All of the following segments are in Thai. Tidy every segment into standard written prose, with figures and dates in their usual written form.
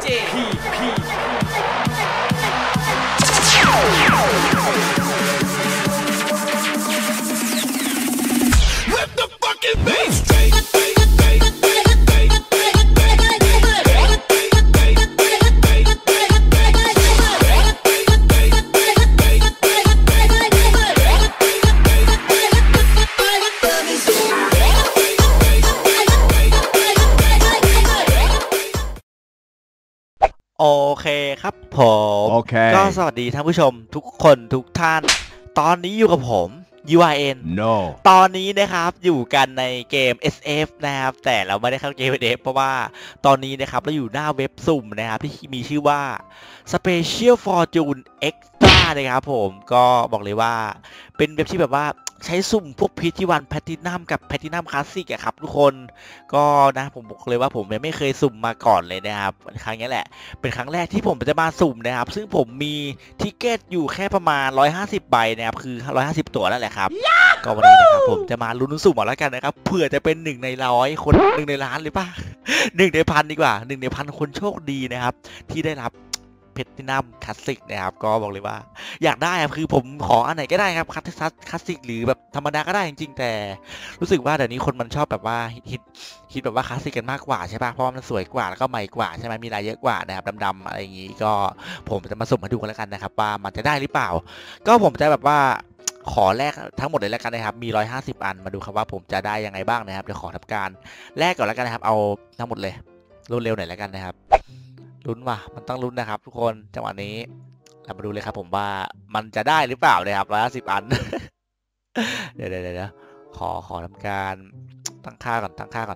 โอเคครับผมก็สวัสดีท่านผู้ชมทุกคนทุกท่านตอนนี้อยู่กับผม URN ตอนนี้นะครับอยู่กันในเกม SF นะครับแต่เราไม่ได้เข้าเกม SF เพราะว่าตอนนี้นะครับเราอยู่หน้าเว็บสุ่มนะครับที่มีชื่อว่า Special Fortune Extra นะครับผมก็บอกเลยว่าเป็นเว็บที่แบบว่าใช้สุ่มพวกPT1 แพลตินัมกับแพลตินัมคลาสสิกอะครับทุกคนก็นะผมบอกเลยว่าผมยังไม่เคยสุ่มมาก่อนเลยนะครับครั้งนี้แหละเป็นครั้งแรกที่ผมจะมาสุ่มนะครับซึ่งผมมีทิเกตอยู่แค่ประมาณ150ใบนะครับคือ150ตั๋วนั่นแหละครับก็วันนี้นะครับผมจะมาลุ้นสุ่มเอาแล้วกันนะครับเผื่อจะเป็น1 ใน 100คน1 ในล้านหรือป่ะ1 ใน 1,000ดีกว่า1 ใน 1,000คนโชคดีนะครับที่ได้รับแพลตินัมคลาสสิกนะครับก็บอกเลยว่าอยากได้ครับคือผมขออันไหนก็ได้ครับคลาสสิกหรือแบบธรรมดาก็ได้จริงๆแต่รู้สึกว่าเดี๋ยวนี้คนมันชอบแบบว่าฮิตแบบว่าคลาสสิกกันมากกว่าใช่ป่ะเพราะมันสวยกว่าแล้วก็ใหม่กว่าใช่ไหมมีลายเยอะกว่านะครับดำๆอะไรอย่างงี้ก็ผมจะมาสุ่มมาดูกันแล้วกันนะครับว่ามันจะได้หรือเปล่าก็ผมจะแบบว่าขอแลกทั้งหมดเลยแล้วกันนะครับมี150อันมาดูครับว่าผมจะได้ยังไงบ้างนะครับเดี๋ยวขอทำการแลกก่อนแล้วกันนะครับเอาทั้งหมดเลยรวดเร็วหน่อยแล้วกันนะครับลุ้นว่ะมันต้องลุ้นนะครับทุกคนจังหวะนี้เรามาดูเลยครับผมว่ามันจะได้หรือเปล่านะครับ150อัน เดี๋ยวขอทำการตั้งค่าก่อน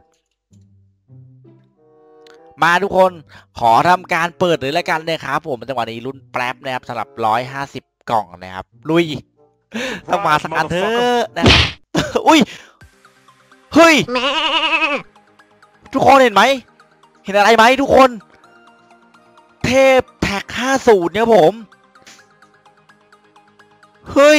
มาทุกคนขอทำการเปิดเลยแล้วกันนะครับผมจังหวะนี้ลุ้นแป๊บนะครับสำหรับ150กล่องนะครับลุยต้องมาสักอันเถอะนะครับ อุ้ยเฮ้ยทุกคนเห็นไหมเห็นอะไรไหมทุกคนเทพแท็ก50เนี่ยผมเฮ้ย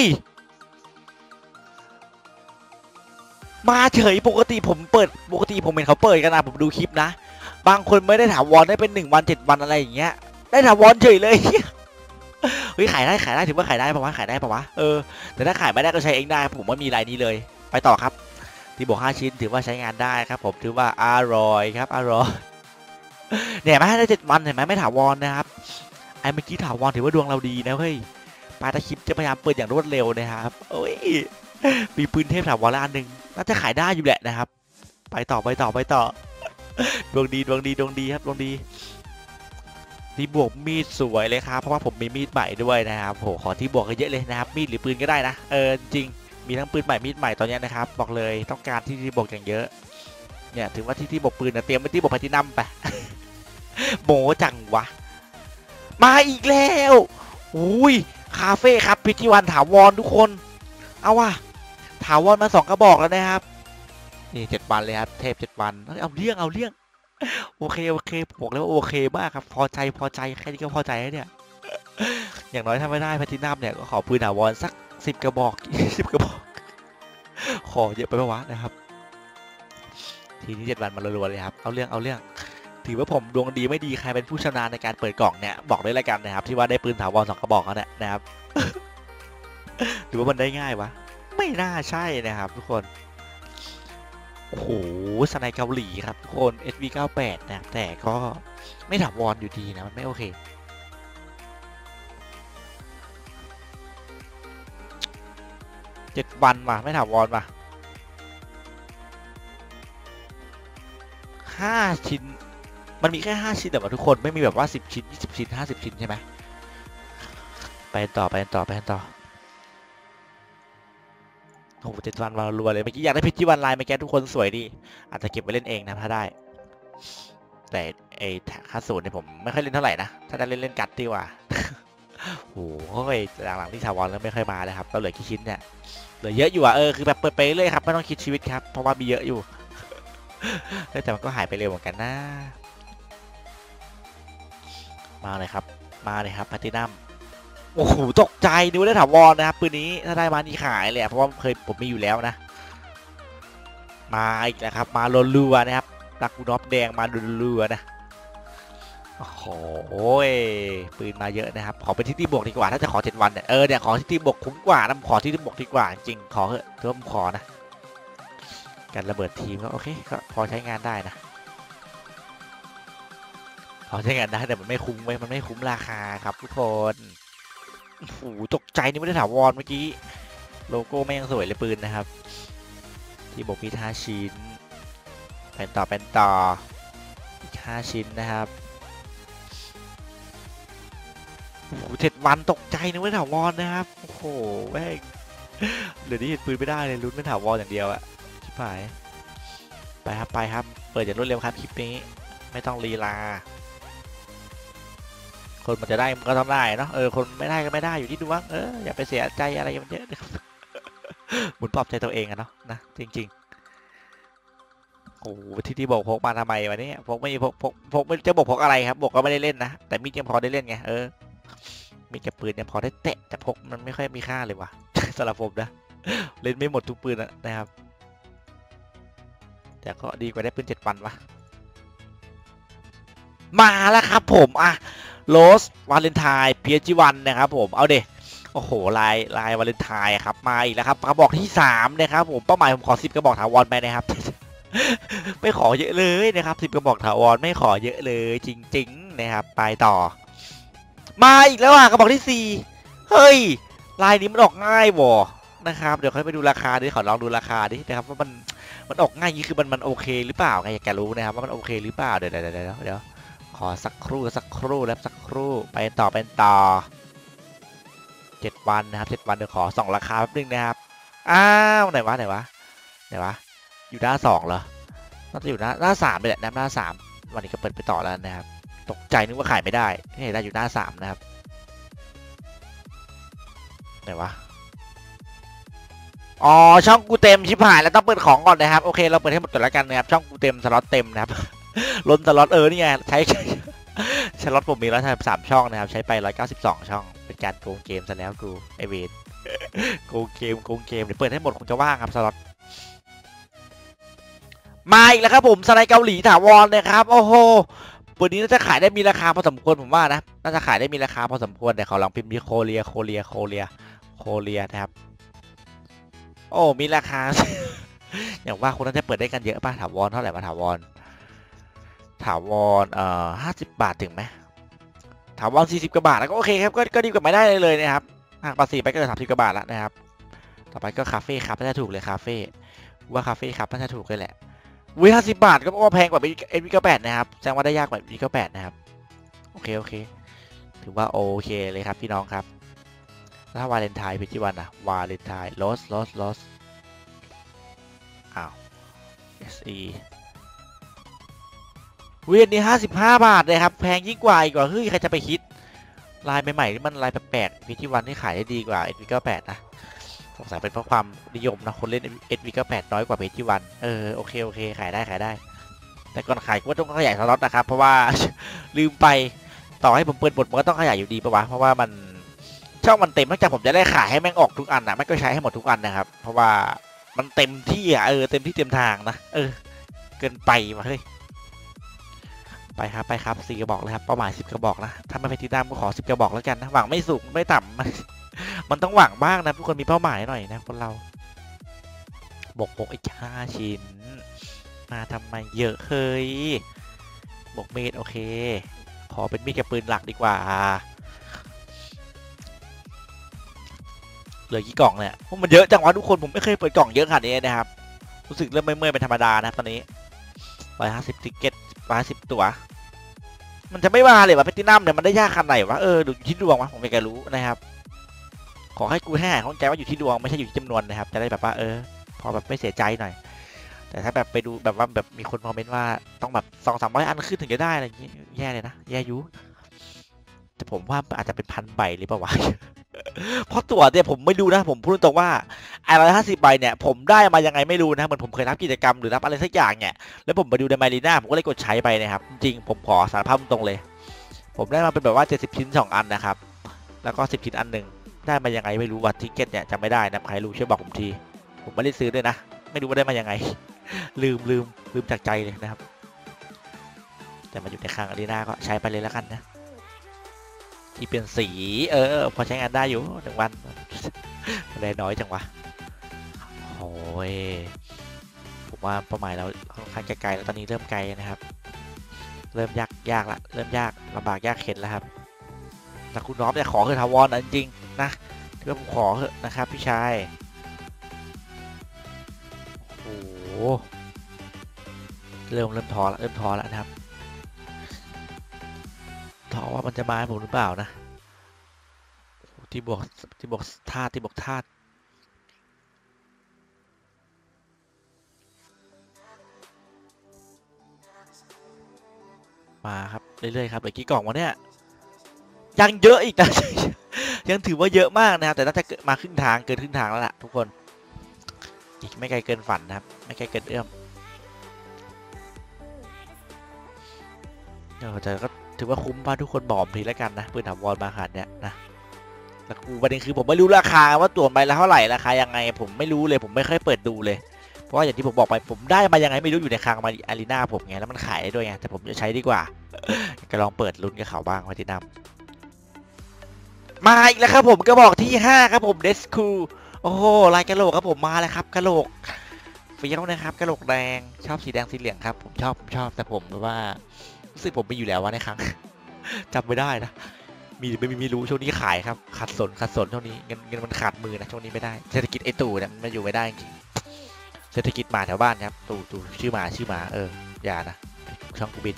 มาเฉยปกติผมเห็นเขาเปิดกันนะผมดูคลิปนะบางคนไม่ได้ถาวรได้เป็น1 วัน7 วันอะไรอย่างเงี้ยได้ถาวรเฉยเลยเฮ้ยขายได้ถือว่าขายได้ปะวะแต่ถ้าขายไม่ได้ก็ใช้เองได้ผมว่ามีรายนี้เลยไปต่อครับที่บอก5 ชิ้นถือว่าใช้งานได้ครับผมถือว่าอร่อยครับอร่อยเนี่ยไม่ได้7 วันเห็นไหมไม่ถาวรนะครับไอ้เมื่อกี้ถาวรถือว่าดวงเราดีนะเฮ้ยปาตาคลิปจะพยายามเปิดอย่างรวดเร็วนะครับโอ้ยมีปืนเทพถาวรละอันหนึ่งน่าจะขายได้อยู่แหละนะครับไปต่อดวงดีครับดวงดีที่บวกมีดสวยเลยครับเพราะว่าผมมีมีดใหม่ด้วยนะครับโหขอที่บวกเยอะเลยนะครับมีดหรือปืนก็ได้นะจริงมีทั้งปืนใหม่มีดใหม่ตอนนี้นะครับบอกเลยต้องการที่บวกอย่างเยอะเนี่ยถือว่าที่บวกปืนนะเตรียมไว้ที่บวกแพลตินัมไป โหจังวะมาอีกแล้วอุ้ยคาเฟ่ครับPT1 ถาวรทุกคนเอาว่ะถาวรมา2 กระบอกแล้วนะครับนี่7 วันเลยครับเทพ7 วันเอาเรื่องโอเคบอกแล้วว่าโอเคมากครับพอใจแค่นี้ก็พอใจแล้วเนี่ยอย่างน้อยถ้าไม่ได้แพลตินัมเนี่ยก็ขอปืนถาวรสัก10 กระบอก20 กระบอกขอเยอะไปไหมวะนะครับทีนี้7 วันมารัวๆเลยครับเอาเรื่องถือว่าผมดวงดีไม่ดีใครเป็นผู้ชำนาญในการเปิดกล่องเนี่ยบอกได้เลยกันนะครับที่ว่าได้ปืนถาวร2 กระบอกแล้วเนี่ยนะครับ หรือว่ามันได้ง่ายวะไม่น่าใช่นะครับทุกคนโอ้โหสไนเกาหลีครับทุกคน SV98 นะแต่ก็ไม่ถาวรอยู่ดีนะมันไม่โอเค7 วันว่ะไม่ถาวรว่ะ5 ชิ้นมันมีแค่5 ชิ้นแต่ว่าทุกคนไม่มีแบบว่า10 ชิ้น20 ชิ้น50 ชิ้นใช่ไหมไปต่อโอ้โห7 วันมารัวเลยเมื่อกี้อยากได้พิจิวันไลน์เมื่อกี้ทุกคนสวยดีอาจจะเก็บไว้เล่นเองนะถ้าได้แต่ไอ้50เนี่ยผมไม่ค่อยเล่นเท่าไหร่นะถ้าได้เล่นกัดดีกว่าโอ้โหหลังๆที่ถาวรแล้วไม่ค่อยมาเลยครับก็เหลือกี่ชิ้นเนี่ยเหลือเยอะอยู่อ่ะคือแบบเปิดไปเลยครับไม่ต้องคิดชีวิตครับเพราะว่ามีเยอะอยู่แต่มันก็หายไปเร็วเหมือนกันนะมาเลยครับแพลตินัมโอ้โหตกใจดูได้ถาวรนะครับปืนนี้ถ้าได้มานี่ขายเลยเพราะว่าผมมีอยู่แล้วนะมาอีกแล้วครับมารัวๆนะครับดักกูนอฟแดงมารัวๆนะโอ้โหปืนมาเยอะนะครับขอเป็นที่ตีบวกดีกว่าถ้าจะขอ7 วันเนี่ยเนี่ยขอที่ตีบวกคุ้มกว่านะขอที่ตีบวกดีกว่าจริงขอเถอะถือว่าผมขอนะการระเบิดทีมก็โอเคก็พอใช้งานได้นะพอใช้งานได้แต่มันไม่คุ้มเว้ยมันไม่คุ้มราคาครับทุกคนโอ้โหตกใจนี่ไม่ได้ถาวรเมื่อกี้โลโก้แม่งสวยเลยปืนนะครับที่บวกมี5 ชิ้นเป็นต่ออีก5 ชิ้นนะครับโอ้โห7 วันตกใจนึกว่าถาวรนะครับโอ้โหแม่งเดี๋ยวนี้เห็นปืนไม่ได้เลยลุ้นไม่ถาวรอย่างเดียวอะชิบหายไปครับเปิดอย่างรวดเร็วครับคลิปนี้ไม่ต้องลีลาคนมันจะได้มันก็ต้องได้เนาะคนไม่ได้ก็ไม่ได้อยู่ที่ดวงอย่าไปเสียใจอะไรมันเยอะหมุนปลอบใจตัวเองอะเนาะนะจริงๆโอ้ที่บอกพกมาทำไมวะเนี่ยพกไม่พกไม่จะบอกพกอะไรครับบอกก็ไม่ได้เล่นนะแต่มีดยังพอได้เล่นไงมีดกับปืนยังพอได้เตะแต่พกมันไม่ค่อยมีค่าเลยวะสำหรับผมนะเล่นไม่หมดทุกปืนนะครับแต่ก็ดีกว่าได้ปืน7 วันวะมาแล้วครับผมโรสวาเลนไทน์PG1นะครับผมเอาเด็โอ้โหลายวาเลนไทน์ครับมาอีกแล้วครับกระบอกที่3นะครับผมเป้าหมายผมขอ10 กระบอกถาวรไปนะครับ ไม่ขอเยอะเลยนะครับ10 กระบอกถาวรไม่ขอเยอะเลยจริงๆนะครับไปต่อมาอีกแล้วกระบอกที่4เฮ้ยลายนี้มันออกง่ายบ่นะครับเดี๋ยวค่อยไปดูราคาดิขอลองดูราคาดินะครับว่ามันออกง่ายนี้คือมันโอเคหรือเปล่าไงอยากจะรู้นะครับว่ามันโอเคหรือเปล่าเดี๋ยวขอสักครู่แล้วสักครู่ไปต่อ7 วันนะครับ7 วันเดี๋ยวขอส่องราคาแป๊บนึงนะครับอ้าวไหนวะอยู่หน้า2เหรอน่าจะอยู่หน้า3ไปแหละหน้า3วันนี้ก็เปิดไปต่อแล้วนะครับตกใจนึกว่าขายไม่ได้นี่ได้อยู่หน้า3นะครับไหนวะอ๋อช่องกูเต็มชิบหายแล้วต้องเปิดของก่อนนะครับโอเคเราเปิดให้หมดก่อนแล้วกันนะครับช่องกูเต็มสล็อตเต็มนะครับ ล้นสล็อตนี่ไงใช้สล็อตผมมี133 ช่องนะครับใช้ไป192 ช่องเป็นการโกงเกมซะแล้วกูไอเวนโกงเกมเดี๋ยวเปิดให้หมดคงจะว่างครับสล็อตมาอีกแล้วครับผมสไลด์เกาหลีถาวรนะครับโอ้โหปืนนี้น่าจะขายได้มีราคาพอสมควรผมว่านะน่าจะขายได้มีราคาพอสมควรแต่ขอลองพิมพ์ที่โคเรียนะครับโอ้มีราคา อย่างว่าคนน่าจะเปิดได้กันเยอะป่ะถาวรเท่าไหร่มาถาวร50 บาทถึงไหมถาวร40 กว่าบาทแล้วก็โอเคครับก็ดีกว่าไม่ได้เลยนะครับหักภาษีไปก็เหลือ30 กว่าบาทแล้วนะครับต่อไปก็คาเฟ่ครับน่าจะถูกเลยคาเฟ่ว่าคาเฟ่ครับน่าจะถูกเลยแหละวิ50 บาทก็ว่าแพงกว่าN98นะครับแสดงว่าได้ยากกว่าN98นะครับโอเคถือว่าโอเคเลยครับพี่น้องครับถ้าวาเลนไทน์เป็นที่วันอะวาเลนไทน์ลอสอ้าว SE เวียนนี้55 บาทเลยครับแพงยิ่งกว่าอีกว่าเฮ้ยใครจะไปคิดลายใหม่ๆที่มันลายแปลกๆPG1ที่ขายได้ดีกว่า NV98นะสงสัยเป็นเพราะความนิยมนะคนเล่น NV98น้อยกว่าPG1โอเคขายได้แต่ก่อนขายก็ต้องขยายสล็อตนะครับเพราะว่า ลืมไปต่อให้ผมเปิดบทมันก็ต้องขยายอยู่ดีปะวะเพราะว่ามันช่องมันเต็มนอกจากผมจะได้ขายให้แม่งออกทุกอันนะแม่งก็ใช้ให้หมดทุกอันนะครับเพราะว่ามันเต็มที่เต็มที่เต็มทางนะเกินไปมาเฮ้ยไปครับ4 กระบอกเลยครับเป้าหมาย10 กระบอกนะถ้าไม่ไปที่ด้ามก็ขอ10 กระบอกแล้วกันนะหวังไม่สูงไม่ต่ำ มันต้องหวังบ้างนะทุกคนมีเป้าหมายหน่อยนะคนเราบกอีก5 ชิ้นมาทำไมเยอะเฮ้ยบกเมดโอเคขอเป็นมีดกับปืนหลักดีกว่าเหลือกี่กล่องเนี่ยมันเยอะจังวะทุกคนผมไม่เคยเปิดกล่องเยอะขนาดนี้นะครับรู้สึกเริ่มเมื่อยเป็นธรรมดานะตอนนี้150 ติกเก็ต150 ตัวมันจะไม่มาเลยวะแพตตินัมเนี่ยมันได้ยากขนาดไหนวะดูอยู่ที่ดวงวะผมไม่เคยรู้นะครับขอให้กูให้หายข้องใจว่าอยู่ที่ดวงไม่ใช่อยู่ที่จำนวนนะครับจะได้แบบว่าพอแบบไม่เสียใจหน่อยแต่ถ้าแบบไปดูแบบว่าแบบมีคนคอมเมนต์ว่าต้องแบบ200-300 อันขึ้นถึงจะได้อะไรอย่างงี้แย่เลยนะแย่ยุแต่ผมว่าอาจจะเป็น1,000 ใบหรือเปล่าวะ เพราะตัวเนี่ยผมไม่รู้นะผมพูดตรงว่า150 ใบเนี่ยผมได้มายังไงไม่รู้นะเหมือนผมเคยรับกิจกรรมหรือรับอะไรสักอย่างเนี่ยแล้วผมไปดูในมารีน่าผมก็เลยกดใช้ไปนะครับจริงๆผมขอสารภาพตรงเลยผมได้มาเป็นแบบว่า70 ชิ้น 2 อันนะครับแล้วก็10 ชิ้นอันหนึ่งได้มายังไงไม่รู้ว่าทิกเก็ตเนี่ยจำไม่ได้นะใครรู้ช่วยบอกผมทีผมไม่ได้ซื้อด้วยนะไม่รู้ว่าได้มายังไงลืมจากใจเลยนะครับแต่มาอยู่ในคลังอารีนาก็ใช้ไปเลยแล้วกันนะที่เป็นสีพอใช้งานได้อยู่1 วันได้น้อยจังวะโอ้ยผมว่าเป้าหมายเราค่อนข้างจะไกลแล้วตอนนี้เริ่มไกลนะครับเริ่มยากละเริ่มยากลำบากยากเข็นแล้วครับแต่คุณน้องจะขอคือทาวรนะจริงๆนะที่ว่าผมขอเถอะนะครับพี่ชายโอ้โหเริ่มท้อแล้วนะครับท้อว่ามันจะมาให้ผมหรือเปล่านะที่บวกธาตุมาครับเรื่อยๆครับเหลือกี่กล่องวะเนี่ยยังเยอะอีกนะ ยังถือว่าเยอะมากนะครับแต่น่าจะมาครึ่งทางเกินครึ่งทางแล้วล่ะทุกคนอีกไม่ไกลเกินฝันนะครับไม่ไกลเกินเอื้อมแต่ก็ถือว่าคุ้มป่ะทุกคนบอกทีแล้วกันนะปืนถาวรมาขาดเนี่ยนะแล้วประเด็นคือผมไม่รู้ราคาว่าตัวใบละเท่าไหร่ราคายังไงผมไม่รู้เลยผมไม่เคยเปิดดูเลยเพราะว่าอย่างที่ผมบอกไปผมได้มายังไงไม่รู้อยู่ในคลังมาอารีนาผมไงแล้วมันขายได้ด้วยไงแต่ผมจะใช้ดีกว่าก็ลองเปิดลุ้นกับเขาบ้างว่าที่นำมาอีกแล้วครับผมกระบอกที่5ครับผมเดสคูโอ้โหลายกระโหลกครับผมมาแล้วครับกระโหลกเฟี้ยวนะครับกระโหลกแดงชอบสีแดงสีเหลืองครับผมชอบแต่ผมว่ารู้สึกผมมีอยู่แล้ววะในครั้ง จำไม่ได้นะไม่รู้ช่วงนี้ขายครับขัดสนช่วงนี้เงินมันขาดมือนะช่วงนี้ไม่ได้เศรษฐกิจไอตู่เนี่ยมันอยู่ไม่ได้จริงเศรษฐกิจหมาแถวบ้านครับตู่ชื่อหมาอย่านะช่องกูบิน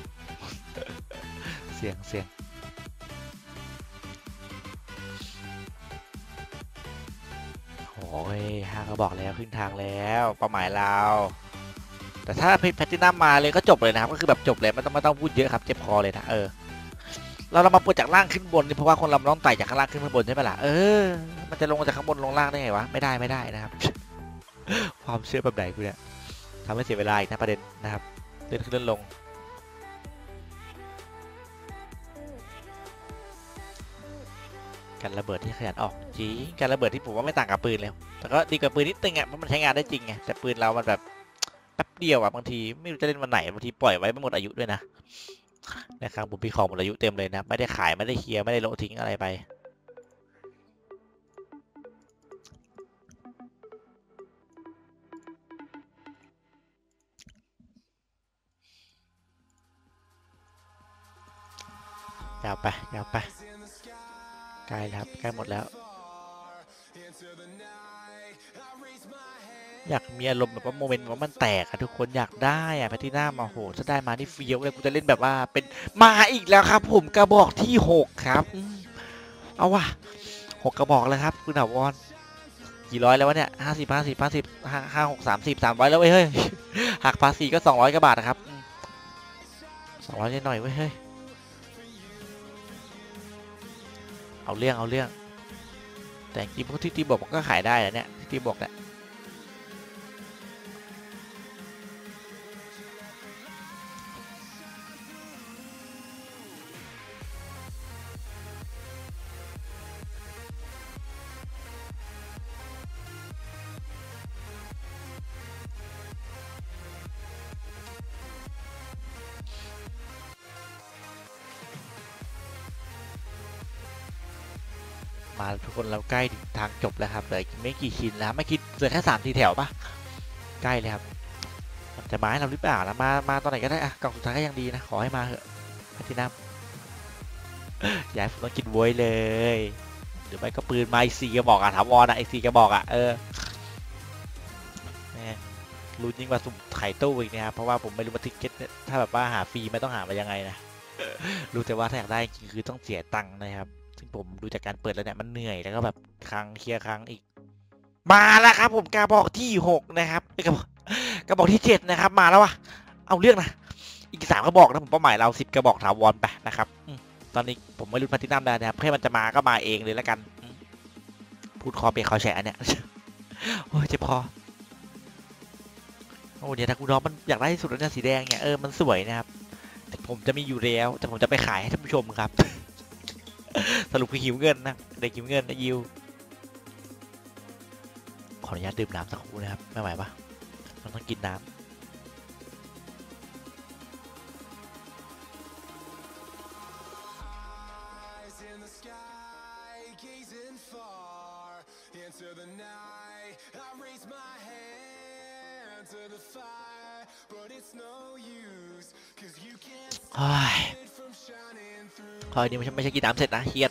เสียงโอ้ย5 ก็บอกแล้วครึ่งทางแล้วเป้าหมายเราแต่ถ้าเพชรแพลตินัมมาเลยก็จบเลยนะครับก็คือแบบจบเลยไม่ต้องพูดเยอะครับเจ็บคอเลยนะเรามาเปิดจากล่างขึ้นบนนี่เพราะว่าคนเราต้องไต่จากข้างล่างขึ้นข้างบนใช่ไหมล่ะมันจะลงจากข้างบนลงล่างได้ไงวะไม่ได้นะครับ ความเชื่อแบบไหนกูเนี่ยทำให้เสียเวลาอีกนะประเด็นนะครับเลื่อนขึ้นเลื่อนลงการระเบิดที่ขยันออกจริงการระเบิดที่ผมว่าไม่ต่างกับปืนเลยแต่ก็ดีกว่าปืนนิดนึงอ่ะเพราะมันใช้งานได้จริงไงแต่ปืนเรามันแบบแป๊บเดียวอ่ะบางทีไม่รู้จะเล่นวันไหนบางทีปล่อยไว้ไม่หมดอายุด้วยนะนะครับผมมีของหมดอายุเต็มเลยนะไม่ได้ขายไม่ได้เคลียร์ไม่ได้โละทิ้งอะไรไปยาวไปใกล้แล้วครับใกล้หมดแล้วอยากมีอารมณ์แบบว่าโมเมนต์ว่ามันแตกอะทุกคนอยากได้อะแพทตินัมมาโหถ้าได้มานี่เฟี้ยวเลยกูจะเล่นแบบว่าเป็นมาอีกแล้วครับผมกระบอกที่6ครับเอาว่ะ6กระบอกเลยครับคุณถาวรกี่ร้อยแล้ววะเนี่ย50 300แล้วเว้ยเฮ้ยหักภาษีก็200กว่าบาทนะครับ200นิดหน่อยเว้ยเฮ้ยเอาเรื่องแต่จริงพวกที่ตีบอกมันก็ขายได้แล้วเนี่ยที่ตีบอกเนี่ยมาทุกคนเราใกล้ถึงทางจบแล้วครับเหลือไม่กี่ชิ้นแล้วไม่คิดเหลือแค่3-4 แถวปะใกล้เลยครับมันจะมาให้เราหรือเปล่านะมาตอนไหนก็ได้อะกล่องสุดท้ายก็ยังดีนะขอให้มาเถอะแพทินัมอย่าให้ผมต้องกินบวยเลยหรือไม่ก็ปืนไม้4 กระบอกอะถาวรอะไอ้4 กระบอกอะลุ้นยิ่งกว่าสุ่มไข่ตู้อีกนะครับเพราะว่าผมไม่รู้ว่าทิกเก็ตถ้าแบบว่าหาฟรีไม่ต้องหามายังไงนะรู้แต่ว่าถ้าอยากได้จริงคือต้องเสียตังค์นะครับซึ่งผมดูจากการเปิดแล้วเนี่ยมันเหนื่อยแล้วก็แบบเคลียร์ครั้งอีกมาแล้วครับผมกระบอกที่6นะครับกระบอกที่7นะครับมาแล้ววะเอาเรื่องนะอีก3 กระบอกนะผมเป้าหมายเรา10 กระบอกถาวรไปนะครับตอนนี้ผมไม่รู้แพลตินัมได้นะครับให้มันจะมาก็มาเองเลยแล้วกันพูดคอเปียกคอแฉะเนี่ยโอ้ยเจ็บคอโอ้เดี๋ยวถ้าคุณน้องมันอยากได้ที่สุดแล้วเนี่ยสีแดงเนี่ยมันสวยนะครับผมจะมีอยู่แล้วแต่ผมจะไปขายให้ท่านผู้ชมครับสรุปคือหิวเงินนะเด็กหิวเงินนะยิวขออนุญาตดื่มน้ำสักครู่นะครับไม่ไหวปะมันต้องกินน้ำเฮ้ยพอนี้ไม่ใช่กินน้ำเสร็จนะเครียด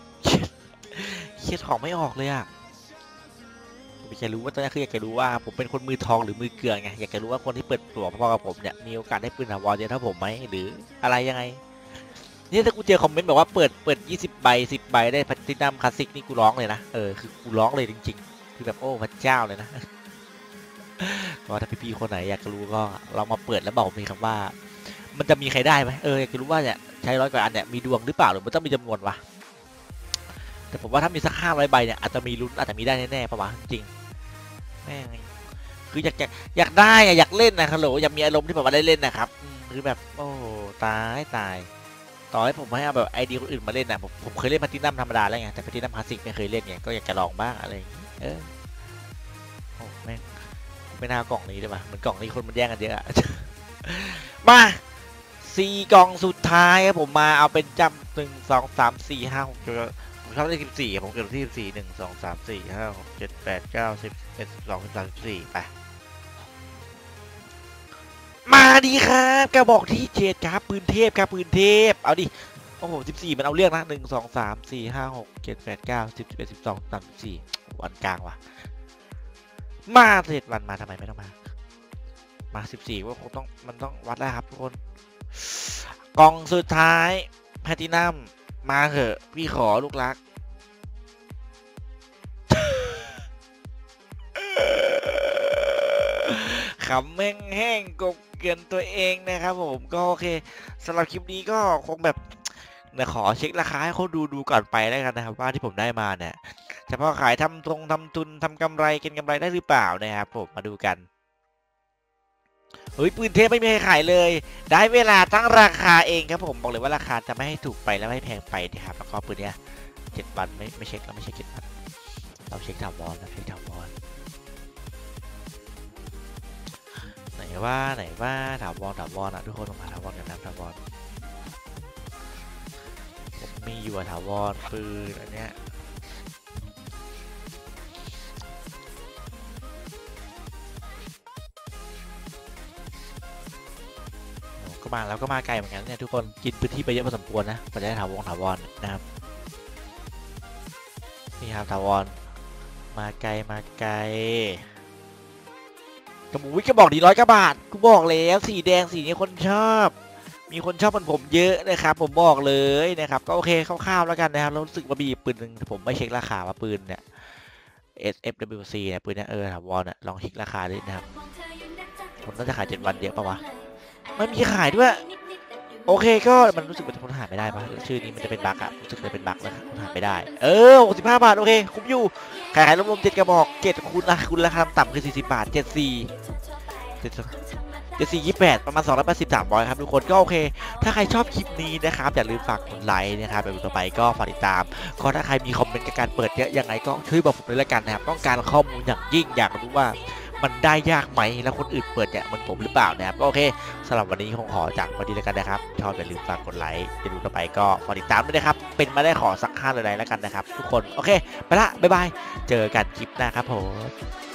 ของไม่ออกเลยอะอยากจะรู้ว่าตอนนี้คืออยากจะรู้ว่าผมเป็นคนมือทองหรือมือเกลือไงอยากจะรู้ว่าคนที่เปิดตัวพอๆกับผมเนี่ยมีโอกาสได้ปืนถาวรเยอะเท่าผมไหมหรืออะไรยังไงนี่ถ้ากูเจอคอมเมนต์แบบว่าเปิด20 ใบ 10 ใบได้แพลทินัมคลาสสิกนี่กูร้องเลยนะคือกูร้องเลยจริงๆคือแบบโอ้พระเจ้าเลยนะก็ถ้าพี่ๆคนไหนอยากจะรู้ก็เรามาเปิดแล้วบอกผมมีคำว่ามันจะมีใครได้ไหมอยากจะรู้ว่าเนี่ยใช้100 กว่าอันเนี่ยมีดวงหรือเปล่าหรือมันต้องมีจำนวนวะแต่ผมว่าถ้ามีสัก500 ใบเนี่ยอาจจะมีลุ้นอาจจะมีได้แน่ๆป่ะวะจริงแม่งคืออยากได้อยากเล่นนะฮัลโหลอยากมีอารมณ์ที่แบบว่าได้เล่นนะครับคือแบบโอ้ตายต่อให้ผมให้เอาแบบไอเดียคนอื่นมาเล่นนะผมเคยเล่นแพลทินัมธรรมดาแล้วไงแต่แพลทินัมคลาสสิกไม่เคยเล่นไงก็อยากจะลองบ้างอะไรอย่างนี้โอ้แม่งไม่น่ากล่องนี้เลยว่ะมันกล่องนี้คนมันแย่งกันเยอะ มา4 กล่องสุดท้ายครับผมมาเอาเป็นจำ1 2 3 4 5 6ผมชอบเลข14ผมเกิดที่14 1 2 3 4 5 6 7 8 9 10 11 12 13 14ไปมาดีครับกระบอกที่7ครับปืนเทพครับปืนเทพเอาดิโอ้โห14มันเอาเรื่องนะ1 2 3 4 5 6 7 8 9 10 11 12 13 14วันกลางว่ะมาเสร็จวันมาทำไมไม่ต้องมา14ว่าคงต้องมันต้องวัดแล้วครับทุกคนกล่องสุดท้ายแพลทินัมมาเถอะพี่ขอลูกรักขำแห้งๆกบเกินตัวเองนะครับผมก็โอเคสำหรับคลิปนี้ก็คงแบบขอเช็คราคาให้เขาดูก่อนไปแล้วกันนะครับว่าที่ผมได้มาเนี่ยจะพอขายทำทุนทำกำไรเก็งกำไรได้หรือเปล่านะครับผมมาดูกันเฮ้ยปืนเทพไม่มีใครขายเลยได้เวลาตั้งราคาเองครับผมบอกเลยว่าราคาจะไม่ให้ถูกไปและไม่แพงไปนะครับแล้วก็ปืนเนี้ย7 วันไม่เช็คแล้วไม่ใช่7 วันเราเช็คถาวรนะเช็คถาวรไหนว่าถาวรนะทุกคนมาถาวรกันนะถาวรผมมีอยู่ถาวรปืนอันเนี้ยก็มาแล้วก็มาไกลเหมือนกันเนี่ยทุกคนกินพื้นที่ไปเยอะพอสมควรนะกว่าจะได้ถาวรนะครับนี่ครับถาวรมาไกลกระบอกดี100 กว่าบาทกูบอกแล้วสีแดงสีนี้คนชอบมีคนชอบเหมือนผมเยอะนะครับผมบอกเลยนะครับก็โอเคคร่าวๆแล้วกันนะครับรู้สึกว่ามีปืนหนึ่งผมไม่เช็คราคาว่าปืนเนี่ย SFWC เนี่ยปืนเนี่ยถาวรเนี่ยลองเช็คราคาดินะครับผมน่าจะขาย7 วันเยอะปะวะไม่มีขายด้วยโอเคก็มันรู้สึกมันคนหาไม่ได้ปะชื่อนี้มันจะเป็นบั๊กอะรู้สึกจะเป็นบั๊กแล้วคนหาไม่ได้65 บาทโอเคคุ้มอยู่ขายรวมๆ7 กระบอก7คูณราคาต่ำคือ40 บาท74 ประมาณ280 300ครับทุกคนก็โอเคถ้าใครชอบคลิปนี้นะครับอย่าลืมฝากกดไลค์นะครับแบบต่อไปก็ฝากติดตามก็ถ้าใครมีคอมเมนต์กับการเปิดเยอะยังไงก็ช่วยบอกผมด้วยละกันนะครับต้องการข้อมูลอย่างยิ่งอยากรู้ว่ามันได้ยากไหมแล้วคนอื่นเปิดเนี่ยเหมือนผมหรือเปล่านะครับก็โอเคสำหรับวันนี้คงขอจากวันนี้แล้วกันนะครับชอบอย่าลืมฝากกดไลค์อย่าลืมต่อไปก็ฝากติดตามด้วยนะครับเป็นมาได้ขอสัก5 เลยแล้วกันนะครับทุกคนโอเคไปละบ๊ายบายเจอกันคลิปหน้าครับผม